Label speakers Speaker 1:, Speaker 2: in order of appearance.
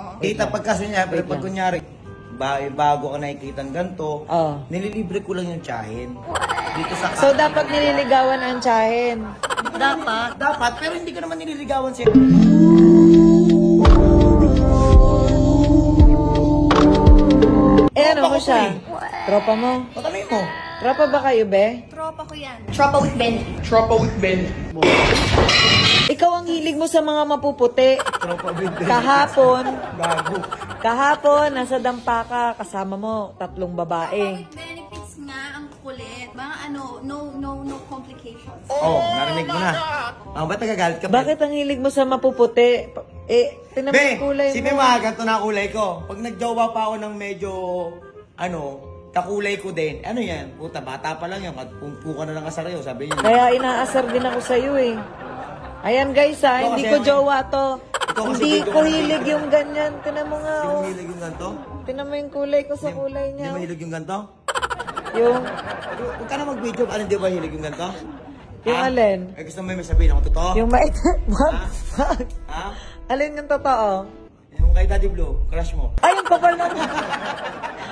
Speaker 1: Kita pag kasi niya, pero pag kunyari, bago ka nakikita ng ganito, nililibre ko lang yung tiyahin. Dito sa
Speaker 2: So, dapat nililigawan ang tiyahin.
Speaker 1: Dapat, pero hindi ko naman nililigawan siya.
Speaker 2: Ano mo siya? Tropa mo?
Speaker 1: Patanay mo.
Speaker 2: Tropa ba kayo, be?
Speaker 3: Tropa ko yan. Tropa with Benny.
Speaker 1: Tropa with Ben.
Speaker 2: Ikaw ang hilig mo sa mga mapuputi.
Speaker 1: Tropa with Ben.
Speaker 2: Kahapon, nasa dampa ka, kasama mo, 3 babae.
Speaker 3: With benefits nga, ang kulit. Mga no complications.
Speaker 1: Narinig mo na. Ba't nagagalit ka?
Speaker 2: Bakit ang hilig mo sa mapuputi? Tinamay
Speaker 1: Be,
Speaker 2: yung kulay
Speaker 1: si
Speaker 2: mo.
Speaker 1: Bema, ganito na kulay ko. Pag nagjowa pa ako ng medyo, kakulay ko din. Ano yan? Puta, bata pa lang yan. Pumpu ka na lang kasarayo, sabi niya.
Speaker 2: Kaya inaasar din ako sa'yo eh. Ayan guys hindi ko jowa to. Hindi ko hilig yung ganyan. Tinan mo nga
Speaker 1: Hindi mo hilig yung ganito?
Speaker 2: Tinan mo yung kulay ko sa kulay
Speaker 1: Hindi
Speaker 2: niya.
Speaker 1: mo hilig yung ganito?
Speaker 2: Yung
Speaker 1: Huwag ka na mag-video. Ano, hindi ba hilig yung ganito?
Speaker 2: Yung alin?
Speaker 1: Gusto mo may sabihin ako totoo?
Speaker 2: Yung mait.
Speaker 1: Ha?
Speaker 2: Alin yung totoo?
Speaker 1: Yung kay Daddy Blue, crush mo.
Speaker 2: Ay, yung kapal naman.